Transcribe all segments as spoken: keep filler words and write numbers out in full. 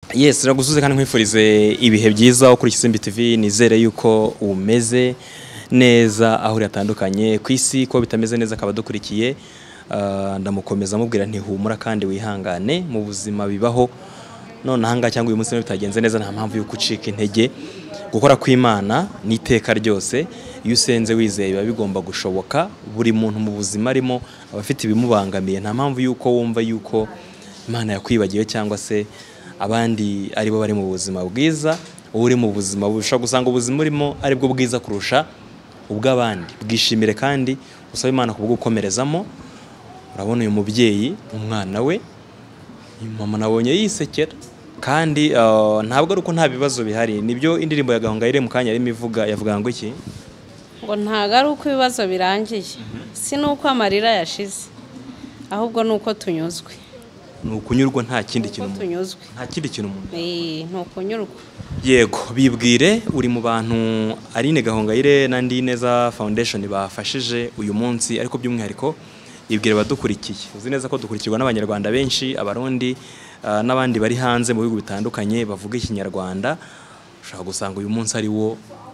Yes, ragusuze kandi nkwifurize ibihe byiza kuri Isimbi T V. Nizere yuko umeze neza aho yatandukanye ku isi, ko bitameze neza akabadukurikiye. Uh, ndamukomeza mubwira nti humura kandi wihangane mu buzima bibaho. None hanga cyangwa uyu munsi bitagenze neza, nta mpamvu yo kucika intege. Gukora kw'Imana n'iteka ryose, iyo usenze wizeye biba bigomba gushoboka. Buri muntu mu buzima arimo abafite ibimubangamiye, nta mpamvu yuko wumva yuko Imana yakwibagiwe cyangwa se abandi ari bo bari mu buzima bwiza. Uri mu buzima busha gusanga ubuzima urimo ari bwo bwiza kurusha ubw'abandi. Bwishimire kandi usaba Imana kubwukomerezamo. Urabona uyu mubyeyi umwana we, mama nabonye yisekera kandi uh, ntabwo ari uko nta bibazo bihari. Nibyo indirimbo ya Gahongayire mu kanya arimo ivuga, yavuga ngo iki? Ngo ntago ari uko ibibazo birangiye, si nuko amarira yashize, ahubwo nuko tunyuzwe. Nukunyurwa nta kindi kintu tunyuzwe, nta kindi kintu umuntu. Eh, nukunyurwa. Yego, bibwire uri mu bantu Aline Gahongayire na Ndineza Foundation bafashije uyu munsi, ariko by'umwihariko ibwire badukurikiye. Uzi neza ko dukurikirwa n'abanyarwanda benshi, abarundi uh, n'abandi bari hanze mu bihugu bitandukanye bavuga ikinyarwanda. Ushaka gusanga uyu munsi ari wo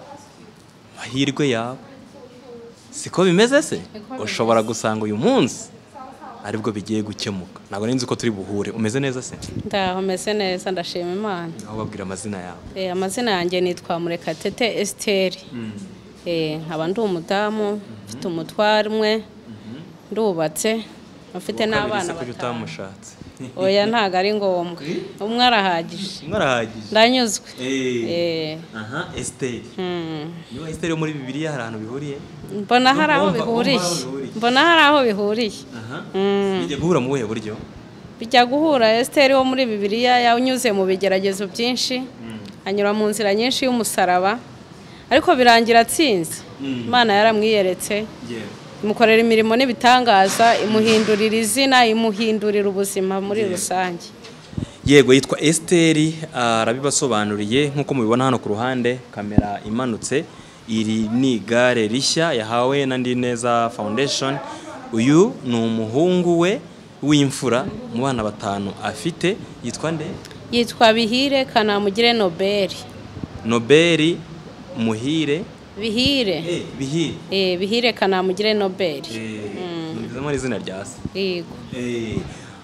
mahirwe yawe. Siko bimeze se? Ushobora gusanga uyu munsi aribwo bigiye gukemuka. Ntabwo ninzi ko turi buhure. Umeze neza se? Ndaho meze neza, ndashima Imana. Aho babwira amazina yawe. Eh, amazina yanjye nitwa Murekatete Esther. Mm. Eh, nkaba ndi umudamu, mfite umutware umwe, ndubatse, mfite n'abana batanu. Oya ntago ari ngombwa. Umwe arahagije. Umwe arahagije. Ndanyuzwe. Eh. Eh. Aha, Esther. Mm. Niba Esther yo muri Bibiliya hari ahantu bihuriye? Mbona hari aho bihuriye. Mbona hari aho bihuriye. Aha. Bijya guhura mu buhe buryo? Bijya guhura. Esther wo muri Bibiliya yanyuze mu bigeragezo byinshi, anyura mu nzira nyinshi y'umusaraba, ariko birangira atsinze. Imana yaramwiyeretse. Yeah. Imukorera imirimo n'ibitangaza, imuhindurira izina, imuhindurira ubuzima muri yeah. rusange. Yego, yitwa Esther, arabibasobanuriye nkuko mubibona hano ku ruhande kamera imanutse. Iri ni gare rishya yahawe na Ndineza Foundation. Uyu ni umuhungu we w'imfura mu bana batanu afite. Yitwa nde? Yitwa Bihire Kanamugire Nobel. Nobel Muhire Bihire. Eh, Bihire. Eh, Bihire Kanamugire Nobel. Eh, mm. Ni izina rya se. Yego. Eh.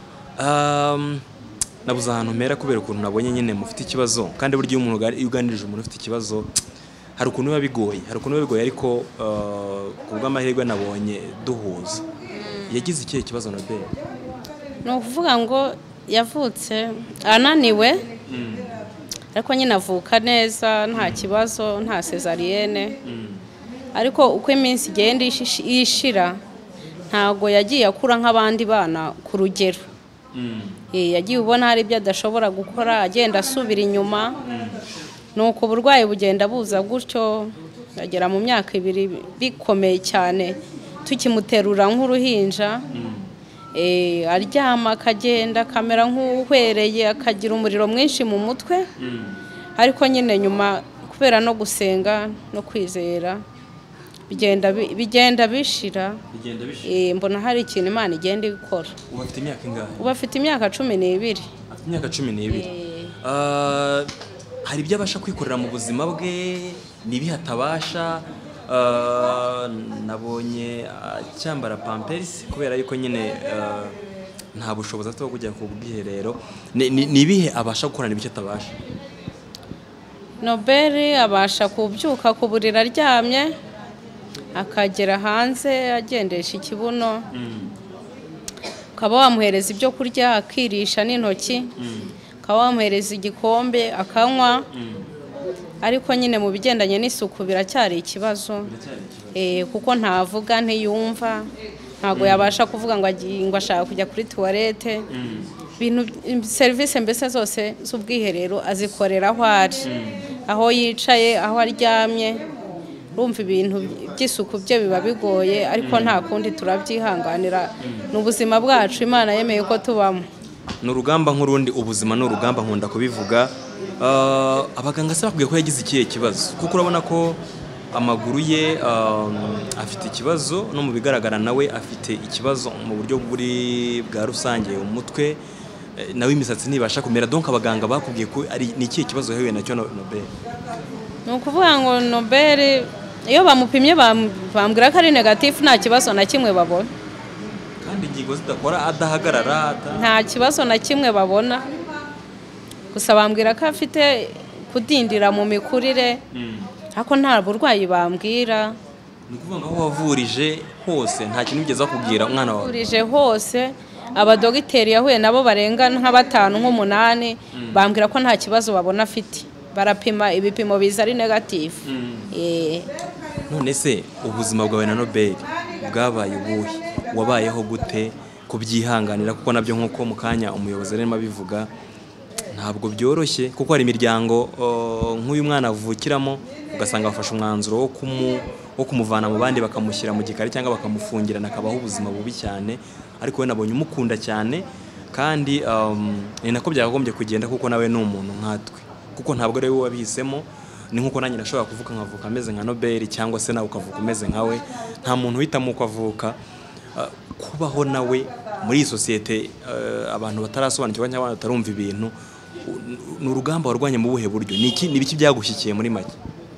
Um nabuze ahantu mpera kubera ukuntu nabonye nyine mufite ikibazo, kandi buryo umuntu yuganirije umuntu ufite ikibazo hari ukuntu biba bigoye, hari ukuntu biba bigoye, ariko uh, kubw'amahirwe nabonye duhuza. Mm. Yagize ikihe kibazo Nobel? No kuvuga ngo yavutse ananiwe. Mm. Ariko nyine avuka neza, nta kibazo, nta cesarienne. Mm. Ariko uko iminsi igenda ishira ntago yagiye akura nk'abandi bana ku rugero. Mm. Eh, yagiye ubona hari ibyo adashobora gukora, agenda asubira inyuma. Mm. Nuko uburwayi bugenda buza gutyo, agera mu myaka ibiri bikomeye cyane tukimuterura nk'uruhinja. Mm. Eh, aryama akagenda kamera nk'uhwereye, akagira umuriro mwinshi mu mutwe. Mm. Ariko nyine nyuma kubera no gusenga no kwizera bigenda bigenda bishira. Bigenda bishira. Eh, mbona hari ikintu Imana igenda ikora. Uba afite imyaka ingahe? Uba afite imyaka cumi n'ibiri. Afite imyaka cumi n'ibiri. Eh. Uh, hari ibyo abasha kwikorera mu buzima bwe, nibi hatabasha. Uh, nabonye uh, cyambara pampers kubera yuko nyine uh, nta bushobozi afite bwo kujya ku bwiherero. Nibihe abasha gukorana ibyo atabasha? Nobel abasha kubyuka ku burira aryamye, akagera hanze agendesha ikibuno. Mm. Ukaba wamuhereza ibyo kurya akirisha n'intoki. Mm. Ukaba wamuhereza igikombe akanywa. Mm. Ariko nyine mu bigendanye n'isuku biracyari ikibazo. Eh, kuko ntavuga ntiyumva, ntago yabasha kuvuga ngo ngo ashaka kujya kuri toilette. Mm. Bintu service mbese zose z'ubwiherero azikorera aho ari. Mm. Aho yicaye, aho aryamye. Rumva ibintu by'isuku bye biba bigoye, ariko mm. nta kundi turabyihanganira. Mm. N'ubuzima bwacu Imana yemeye ko tubamo. N'urugamba nk'urundi, ubuzima n'urugamba nkunda kubivuga. Uh, abaganga se bakubwiye ko yagize ikihe kibazo? Kuko urabona ko amaguru ye um, afite ikibazo, no mu bigaragara nawe afite ikibazo mu buryo buri bwa rusange, umutwe nawe imisatsi ntibasha kumera donc abaganga bakubwiye ko ari ni ikihe kibazo yahuye nacyo Nobel? Ni ukuvuga ngo Nobel iyo bamupimye bambwira ko ari negative nta kibazo na kimwe babona, kandi ingingo zidakora adahagarara nta kibazo na kimwe babona, gusa bambwira ko afite kudindira mu mikurire ariko nta burwayi bambwira. Ni ukuvuga ngo aho wavurije hose nta kintu ugeze kubwira umwana wawe? Wavurije hose abadogiteri yahuye nabo barenga nka batanu nk'umunani bambwira ko nta kibazo babona afite, barapima ibipimo biza ari negative. Eh, none se ubuzima bwawe na Nobel bwabaye ubuhe? Wabayeho gute kubyihanganira? Kuko nabyo nkuko mu kanya umuyobozi arimo bivuga ntabwo byoroshye, kuko hari imiryango nk'uyu mwana avukiramo ugasanga bafashe umwanzuro wo kumu wo kumuvana mu bandi bakamushyira mu gikari cyangwa bakamufungirana akabaho ubuzima bubi cyane, ariko we nabonye umukunda cyane kandi um, ni nako byakagombye kugenda kuko nawe ni umuntu nkatwe, kuko ntabwo ari we wabihisemo. Ni nkuko nanjye nashobora kuvuka nkavuka ameze nka Nobel cyangwa se nawe ukavuka umeze nkawe, nta muntu uhitamo uko avuka. Uh, kubaho nawe muri iyi sosiyete uh, abantu batarasobanukirwa cyangwa batarumva ibintu, ni urugamba warwanye mu buhe buryo? Niki nibiki byagushyikiye muri make?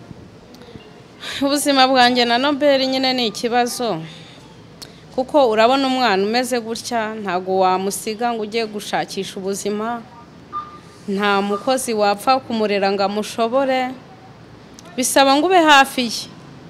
Ubuzima bwanjye na Nobel nyine ni ikibazo, kuko urabona umwana umeze gutya ntago wamusiga ngo ujye gushakisha ubuzima, nta mukozi wapfa kumurera ngo amushobore, bisaba ngo ube hafi ye.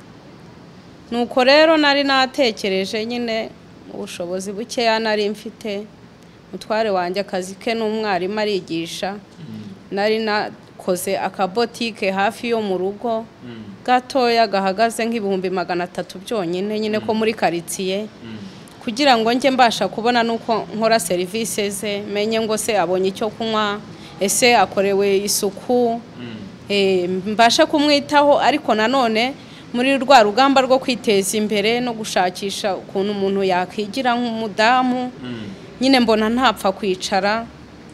Nuko rero nari natekereje nyine ubushobozi bukeya nari mfite, mutware wanjye akazi ke n'umwarimu arigisha, nari nakoze akabotike hafi yo mu rugo gatoya gahagaze nk'ibihumbi magana atatu byonyine nyine ko muri karitsiye, kugira ngo njye mbasha kubona nuko nkora serivisi ze, menye ngo se abonye icyo kunywa, ese akorewe isuku, eh, mbasha kumwitaho. Ariko nanone muri rwa rugamba rwo kwiteza imbere no gushakisha ukuntu umuntu yakwigira nk'umudamu, nyine mbona ntapfa kwicara,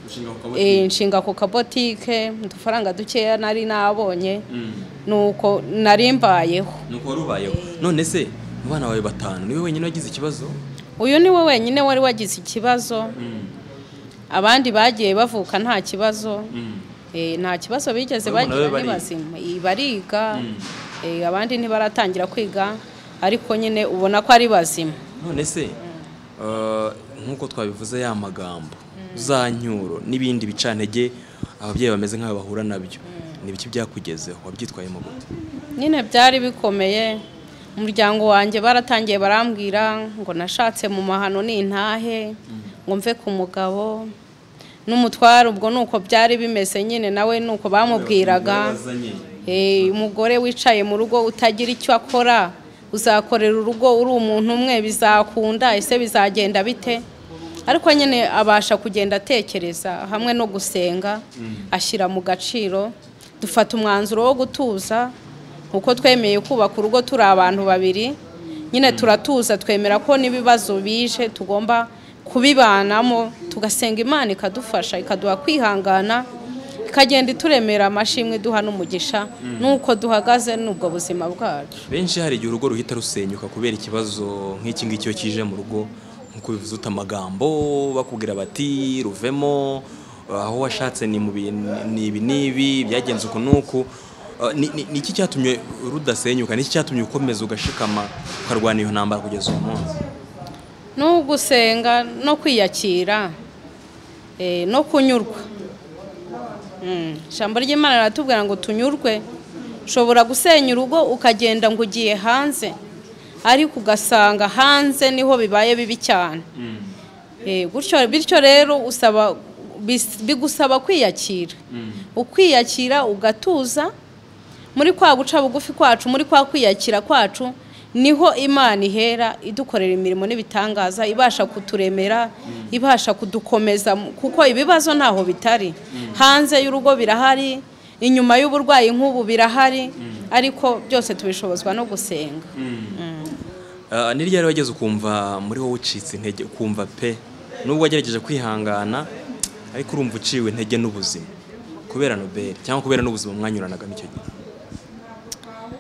eh, nshinga ku kabotike udufaranga dukeya nari nabonye, nuko narimbayeho. Nuko rubayeho. None se mu bana bawe batanu niwe wenyine wagize ikibazo? Uyu niwe wenyine wari wagize ikibazo, abandi bagiye bavuka nta kibazo, eh, nta kibazo bigeze bagira, ni bazima, bariga, eh, abandi ntibaratangira kwiga ariko nyine ubona ko ari bazima. None se uh, nkuko twabivuze ya magambo za nyuro n'ibindi bicantege ababyeyi bameze nk'abo bahura nabyo, nibiki byakugezeho? Wabyitwayemo gute? Nyine byari bikomeye. Umuryango wanjye baratangiye barambwira ngo nashatse mu mahano n'intahe, ngo mve ku mugabo n'umutwaro. Ubwo nuko byari bimeze nyine, nawe nuko bamubwiraga, eh, umugore wicaye mu rugo utagira icyo akora, uzakorera urugo uri umuntu umwe, bizakunda ese bizagenda bite? Ariko nyine abasha kugenda atekereza hamwe no gusenga, ashyira mu gaciro, dufata umwanzuro wo gutuza, uko twemeye kubaka urugo turi abantu babiri, nyine turatuza, twemera ko n'ibibazo bije tugomba kubibanamo, tugasenga Imana ikadufasha, ikaduha kwihangana, ikagenda ituremera amashimwe duha n'umugisha, nuko duhagaze n'ubwo buzima bwacu. Benshi hari igihe urugo ruhita rusenyuka kubera ikibazo nk'iki ngiki kije mu rugo, nkuko bivuze utamagambo bakubwira bati ruvemo, aho washatse ni mu nibi nibi byagenze uko nuko. Niki cyatumye rudasenyuka? Niki cyatumye ukomeza ugashikama ukarwana iyo ntambara kugeza uyu munsi? No gusenga no kwiyakira, eh, no kunyurwa. Mm. Ijambo ry'Imana riratubwira ngo tunyurwe. Ushobora gusenya urugo ukagenda ngo ugiye hanze, ariko ugasanga hanze niho bibaye bibi cyane. Mm. Eh, gutyo bityo rero usaba bigusaba kwiyakira. Mm. Ukwiyakira ugatuza, muri kwa guca bugufi kwacu, muri kwa kwiyakira kwacu, niho Imana ihera idukorera imirimo n'ibitangaza, ibasha kuturemera, ibasha kudukomeza, kuko ibibazo ntaho bitari. Hanze y'urugo birahari, inyuma y'uburwayi nk'ubu birahari, ariko byose tubishobozwa no gusenga. Uh, ni ryari wageze ukumva muri wowe ucitse intege, ukumva pe nubwo wagerageje kwihangana ariko urumva uciwe intege n'ubuzima kubera Nobel cyangwa kubera n'ubuzima mwanyuranaga n'icyo gihe?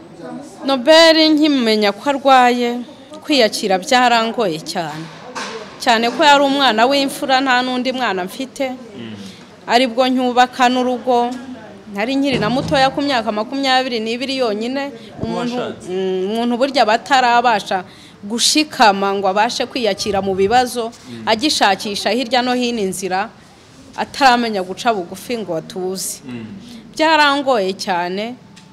Nobel nkimenya ko arwaye, kwiyakira byarangoye cyane, cyane ko yari umwana w'imfura nta nundi mwana mfite aribwo nyubaka n'urugo nari nkiri na mutoya ku myaka makumyabiri n'ibiri yonyine umuntu umuntu burya batarabasha gushikama ngo abashe kwiyakira mu bibazo agishakisha hirya no hino inzira ataramenya guca bugufi ngo atuze byarangoye cyane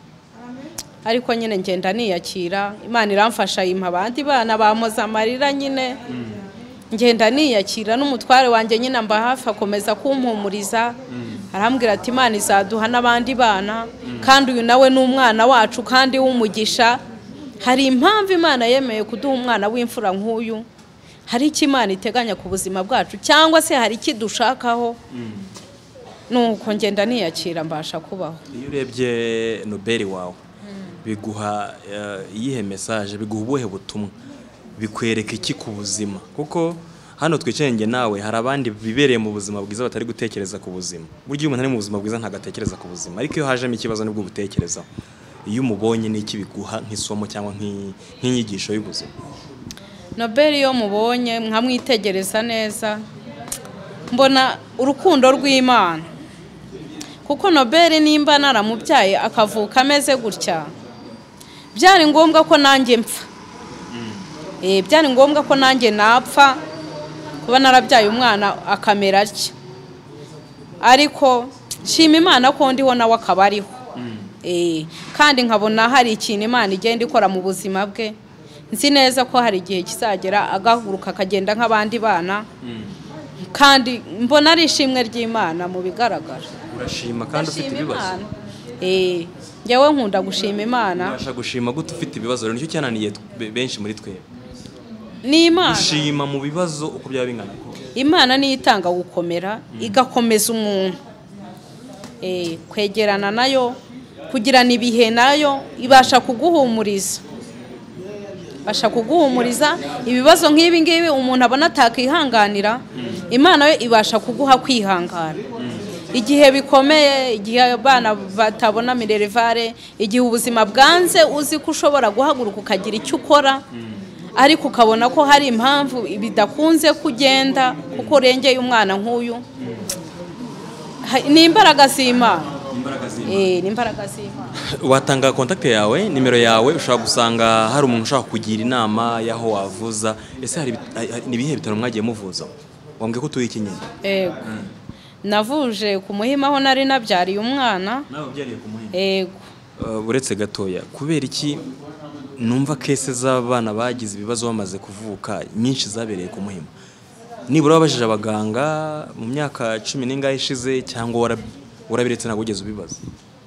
ariko nyine ngenda niyakira Imana iramfasha yimpa abandi bana bamoza amarira nyine ngenda niyakira n'umutware wanjye nyine mba hafi akomeza kumpumuriza arambwira ati Imana izaduha n'abandi bana kandi uyu nawe n'umwana wacu kandi w'umugisha hari impamvu Imana yemeye kuduha umwana w'imfura nk'uyu hari iki Imana iteganya ku buzima bwacu cyangwa se hari iki dushakaho nuko ngenda niyakira mbasha kubaho. Iyo urebye Nobel wawe biguha iyihe message biguha ubuhe butumwa bikwereka iki ku buzima kuko hano twicenge nawe hari abandi bibereye mu buzima bwiza batari gutekereza ku buzima buryo umuntu ari mu buzima bwiza ntagatekereza ku buzima ariko iyo hajemo ikibazo nibwo butekereza iyo umubonye n'iki biguha nk'isomo cyangwa nk'inyigisho y'ubuzima. Nobel yo mubonye nkamwitegereza neza mbona urukundo rw'Imana kuko Nobel nimba naramubyaye akavuka ameze gutya byari ngombwa ko nanjye mpfa eh byari ngombwa ko nanjye napfa kuba narabyaye umwana akamera atya ariko shima Imana ko ndiho nawe akabariho eh kandi nkabona hari ikintu Imana igenda ikora mu buzima bwe nzi neza ko hari igihe kizagera agahuruka akagenda nk'abandi bana kandi mbona ari ishimwe ry'Imana mu bigaragara. Urashima kandi ufite ibibazo eh njyewe nkunda gushima Imana. Ubasha gushima gute ufite ibibazo nicyo cyananiye benshi muri twe ni Imana gushima mu bibazo uko byaba bingana ko Imana ni itanga gukomera igakomeza umuntu eh kwegerana nayo kugirana ibihe nayo ibasha kuguhumuriza basha kuguhumuriza ibibazo nk'ibi ngibi umuntu abona atakihanganira Imana yo ibasha kuguha kwihangana igihe bikomeye igihe abana batabona minerevare igihe ubuzima bwanze uzi ko ushobora guhaguruka ukagira icyo ukora ariko ukabona ko hari impamvu bidakunze kugenda kuko rengeye umwana nk'uyu ni imbaraga z'Imana eh ni imbaraga z'Imana. Watanga contact yawe nimero yawe ushaka gusanga hari umuntu ushaka kugira inama yaho wavuza ese hari nibihe bitaro mwagiye muvuza wambwe ko tuyi kinyine yego navuje ku Muhima aho nari nabyariye umwana nawe byariye ku Muhima yego buretse gatoya kubera iki numva kese z'abana bagize ibibazo bamaze kuvuka nyinshi zabereye ku Muhima nibura babajije abaganga mu myaka cumi n'ingahe ishize cyangwa warabiretse ntabwo ugeze ubibaza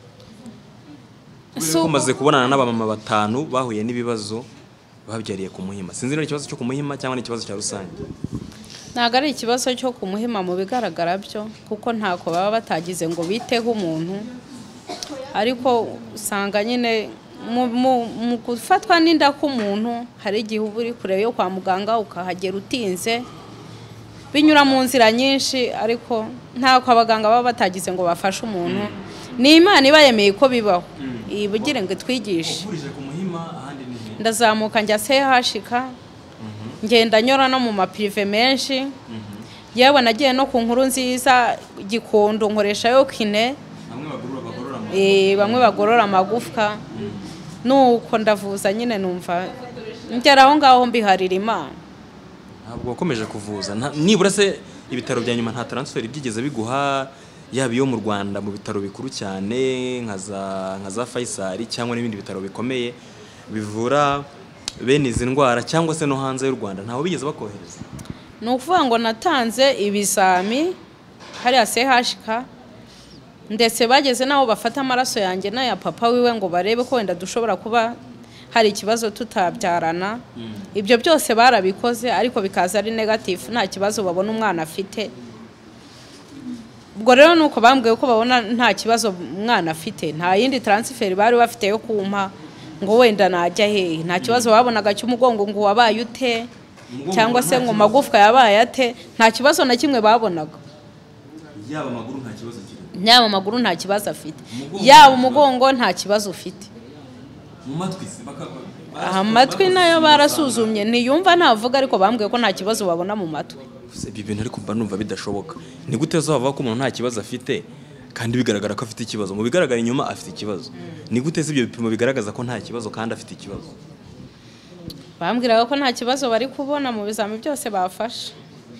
so umaze kubonana n'abamama batanu bahuye n'ibibazo babyariye ku Muhima sinzi no ikibazo cyo ku Muhima cyangwa n'ikibazo cya rusange ntago ari ikibazo cyo ku Muhima mu bigaragara byo kuko ntako baba batagize ngo biteho umuntu ariko usanga nyine mu gufatwa n'inda k'umuntu hari igihe uba uri kure yo kwa muganga ukahagera utinze binyura mu nzira nyinshi ariko ntako abaganga baba batagize ngo bafashe umuntu ni Imana iba yemeye ko bibaho ibugire ngo twigishe ndazamuka njya sehashika ngenda nyora no mu maprive menshi yewe nagiye no ku nkuru nziza Gikondo nkoresha yo kine eh bamwe bagorora amagufwa nuko ndavuza nyine numva ngera aho ngaho mbiharira Imana. Ntabwo wakomeje kuvuza nibura se ibitaro bya nyuma nta transfer byigeze biguha yaba iyo mu Rwanda mu bitaro bikuru cyane nka za nka za Faisal cyangwa n'ibindi bitaro bikomeye bivura bene izi ndwara cyangwa se no hanze y'u Rwanda ntaho bigeze bakohereza? No kuvuga ngo natanze ibizami hari asehashika ndetse bageze naho bafata amaraso yanjye na ya papa wiwe ngo barebe ko wenda dushobora kuba hari ikibazo tutabyarana ibyo byose barabikoze ariko bikaza ari negative nta kibazo babona umwana afite. Ubwo rero nuko bambwiye ko babona nta kibazo umwana afite nta yindi transfer bari bafite yo kumpa ngo wenda najya he nta kibazo babonaga cy'umugongo ngo wabaye ute cyangwa se ngo magufwa yabaye ate nta kibazo na kimwe babonaga. Yaba amaguru nta kibazo kiri yaba amaguru nta kibazo afite yaba umugongo nta kibazo ufite mu matwi se baka amatwi nayo barasuzumye ntiyumva ntavuga ariko bambwiye ko nta kibazo babona mu matwi. Ibi bintu ariko mba numva bidashoboka. Ni gute zavuga ko umuntu nta kibazo afite kandi bigaragara ko afite ikibazo, mu bigaragara inyuma afite ikibazo. Ni gute ibyo bipimo bigaragaza ko nta kibazo kandi afite ikibazo? Bambwiraga ko nta kibazo bari kubona mu bizami byose bafashe.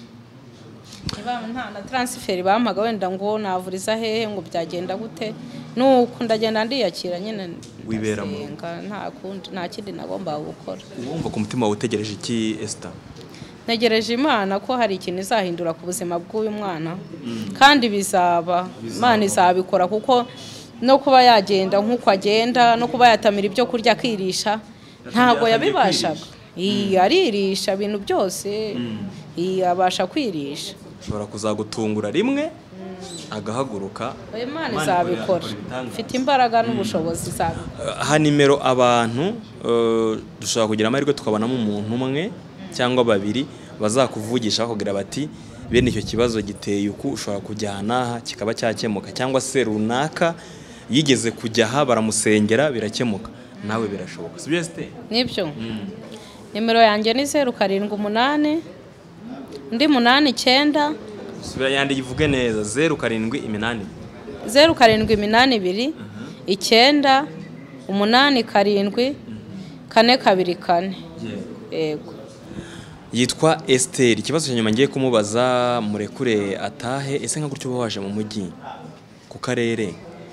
Niba nta na transfer bampaga wenda ngo navuriza hehe ngo byagenda gute, nuko ndagenda ndiyakira nyine wiberamo nta kundi nta kindi nagomba gukora. Wumva ku mutima utegereje iki Esther? Negereje Imana ko hari ikintu izahindura ku buzima bw'uyu mwana kandi bizaba Imana izabikora kuko no kuba yagenda nk'uko agenda no kuba yatamira ibyo kurya akirisha ntago yabibashaga. Iyi aririsha ibintu byose iyi abasha kwirisha. Ushobora kuzagutungura rimwe agahaguruka. Imana izabikora, mfite imbaraga n'ubushobozi zawe. Ha nimero abantu dushobora kugira amahirwe tukabonamo umuntu umwe cyangwa babiri bazakuvugisha bakubwira bati bene icyo kibazo giteye uku ushobora kujyana kikaba cyakemuka, cyangwa se runaka yigeze kujya aha baramusengera birakemuka, nawe birashoboka sibyo Esther? Nibyo. Nimero yanjye ni zeru karindwi umunani ndi munani icyenda. Subira yandi yivuge neza. zeru karindwi iminani zeru karindwi iminani ibiri icyenda umunani karindwi kane kabiri kane. Yego. Yitwa Esther. Ikibazo cyanyuma ngiye kumubaza murekure atahe, ese nka gutyo waje mu mujyi ku karere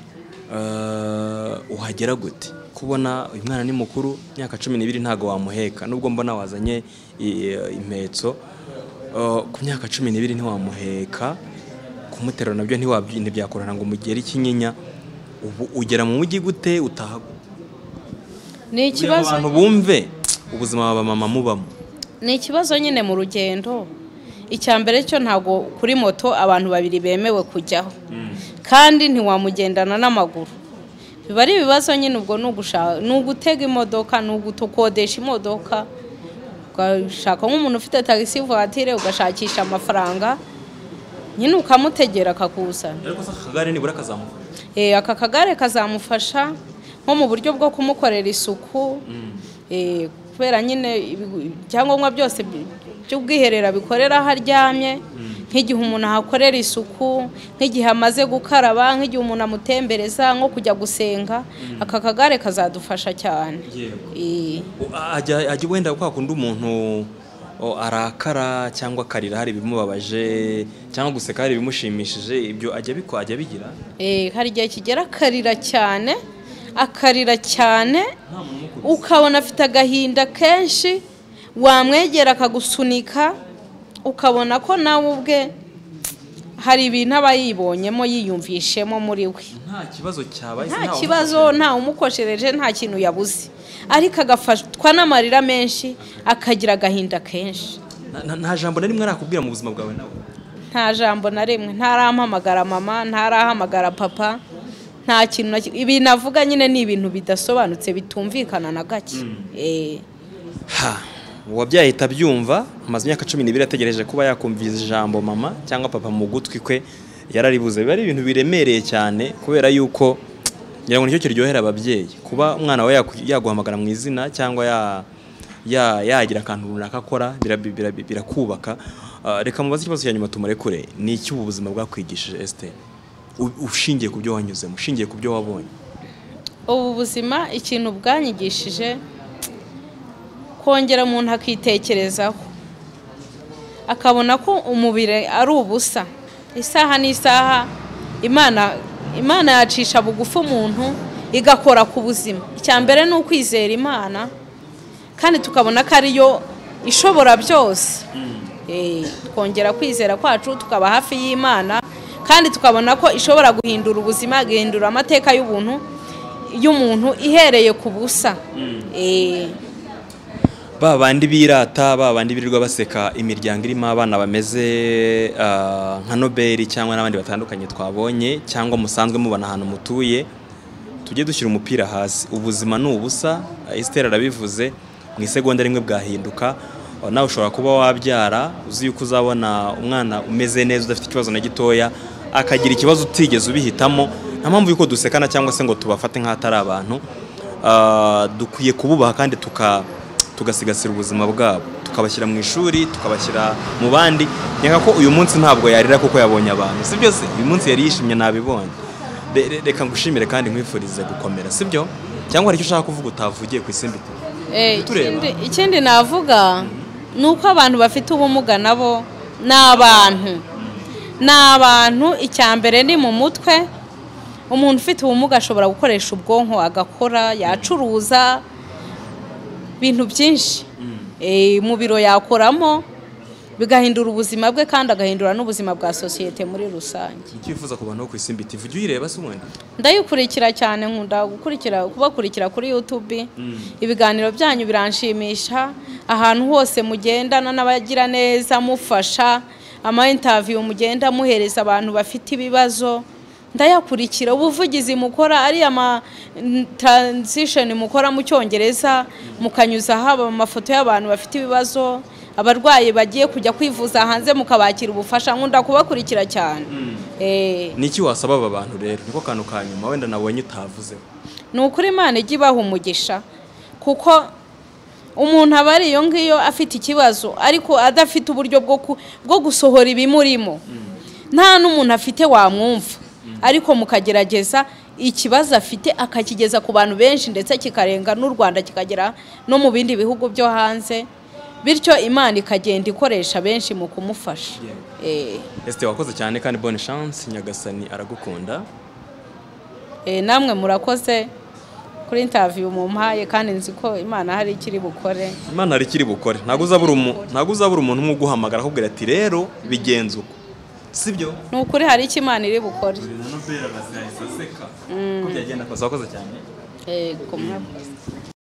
uh, uhagera gute? Kubona uyu mwana ni mukuru myaka cumi n'ibiri ntago wamuheka, nubwo mbona wazanye impetso uh, ku myaka cumi n'ibiri ntiwamuheka, kumuterura nabyo ntibyakorana ngo mugere ikinyinya. Ubu ugera mu mujyi gute utaha? Ni ikibazo abantu bumve ubuzima baba mama mubamo. Ni ikibazo nyine mu rugendo. Icyambere cyo ntago kuri moto abantu babiri bemewe kujyaho kandi ntiwamugendana n'amaguru. Biba ari ibibazo nyine ubwo nugushaka nugutega imodoka nugutokodesha imodoka ugashaka nk'umuntu ufite taxi voiture ugashakisha amafaranga nyine ukamutegera akakuza. Ariko sa kagare nibura kazamufasha. Eh aka kagare kazamufasha nko mu buryo bwo kumukorera isuku eh kubera nyine cyangwa byose by'ubwiherera bikorera haryamye nk'igihe umuntu ahakorera isuku, nk'igihe amaze gukaraba, nk'igihe umuntu amutembereza nko kujya gusenga, aka kagare kazadufasha cyane. Eh ajya ajya wenda kwa kundi umuntu arakara cyangwa karira hari bimubabaje cyangwa guseka hari bimushimishije, ibyo ajya biko ajya bigira. Eh hari igihe kigera karira cyane, akarira cyane ukabona afite agahinda kenshi, wamwegera akagusunika ukabona ko nawe ubwe hari ibintu aba yibonyemo yiyumvishemo muri we. Nta kibazo cyabaye, nta kibazo, nta umukoshereje, nta kintu yabuze, ariko agafatwa n'amarira menshi akagira agahinda kenshi. Nta jambo na rimwe arakubwira mu buzima bwawe nawe? Nta jambo na rimwe, ntarahamagara mama, ntarahamagara papa, nta kintu ibi navuga nyine ni ibintu bidasobanutse bitumvikana na gake. Eh ha wabyaye tabyumva, amaze imyaka cumi n'ibiri ategereje kuba yakumviza ijambo mama cyangwa papa mu gutwi kwe yararibuze. Biba ari ibintu biremereye cyane kubera yuko ngira ngo nicyo kiryohera ababyeyi, kuba umwana we yaguhamagara mu izina cyangwa ya ya yagira akantu runaka akora birakubaka. Reka mubaze ikibazo cyanyuma tumurekure, ni iki ubuzima bwakwigishije Esther ushingiye ku byo wanyuzemo, ushingiye ku byo wabonye? Ubu buzima ikintu bwanyigishije kongera umuntu akitekerezaho akabona ko umubiri ari ubusa, isaha n'isaha Imana Imana yacisha bugufi umuntu igakora ku buzima. Icyambere ni ukwizera Imana kandi tukabona ko ariyo ishobora byose. Eh kongera kwizera kwacu tukaba hafi y'Imana kandi tukabona ko ishobora guhindura ubuzima, guhindura amateka y'ubuntu y'umuntu ihereye ku busa. Eh babandi birata, babandi birirwa baseka imiryango irimo abana bameze uh, nka Nobel cyangwa n'abandi batandukanye twabonye cyangwa musanzwe mubana ahantu mutuye, tujye dushyira umupira hasi. Ubuzima ni ubusa. Esther arabivuze, mu isegonda rimwe bwahinduka. Nawe ushobora kuba wabyara uzi yuko uzabona umwana umeze neza udafite ikibazo na gitoya, akagira ikibazo utigeze ubihitamo. Nta mpamvu yuko dusekana cyangwa se ngo tubafate nk'atari abantu. uh, dukwiye kububaha kandi tuka tugasigasira ubuzima bwabo, tukabashyira mu ishuri, tukabashyira mu bandi. Nyaka ko uyu munsi ntabwo yarira kuko yabonye abantu, sibyo se? Uyu munsi yari yishimye nabibonye. Reka ngushimire kandi nkwifurize gukomera, sibyo? Cyangwa hari icyo ushaka kuvuga utavugiye ku Isimbi? Eh, ikindi ikindi navuga nuko abantu bafite ubumuga nabo n'abantu n'abantu icyambere ni mu mutwe. Umuntu ufite ubumuga ashobora gukoresha ubwonko agakora, yacuruza bintu byinshi. Eh, mu biro yakoramo bigahindura ubuzima bwe kandi agahindura n'ubuzima bwa societe muri rusange. Ikifuza ku bantu ku Isimbi T V ujye uyireba se umwenda? Ndayikurikira cyane, nkunda gukurikira kubakurikira kuri YouTube. Mm. Ibiganiro byanyu biranshimisha, ahantu hose mugendana n'abagira neza mufasha, ama interview mugenda muhereza abantu bafite ibibazo ndayakurikira. Ubuvugizi mukora ari ama transition mukora mu Cyongereza mukanyuza haba amafoto y'abantu bafite ibibazo, abarwayi bagiye kujya kwivuza hanze mukabakira ubufasha, nkunda kubakurikira cyane. Mm. Eh, niki wasaba aba bantu rero? Niko kantu kanyuma wenda nabonye utavuze. Nukuri Imana igibaha umugisha, kuko umuntu abari iyo ngiyo afite ikibazo ariko adafite uburyo bwo bwo gusohora ibimurimo. Mm. Nta n'umuntu afite wamwumva. Mm. Ariko mukagerageza ikibazo afite akakigeza ku bantu benshi ndetse kikarenga n'u Rwanda kikagera no mu bindi bihugu byo hanze, bityo Imana ikagenda ikoresha benshi mu kumufasha. Yeah. Eh, Este wakoze cyane kandi bonne chance, Nyagasani aragukunda. Eh, namwe murakoze kuri interview mu mpaye kandi nzi ko Imana hari ikiri bukore. Imana hari ikiri bukore. Ntago uzabura umuntu, ntago uzabura umuntu umwe guhamagara akubwira ati rero bigenze uko. Sibyo? Nukuri hari iki Imana iri bukore. Na Nobel bazayisaseka. Ko byagenda kosa wakoze cyane. Eh, ko mwakoze.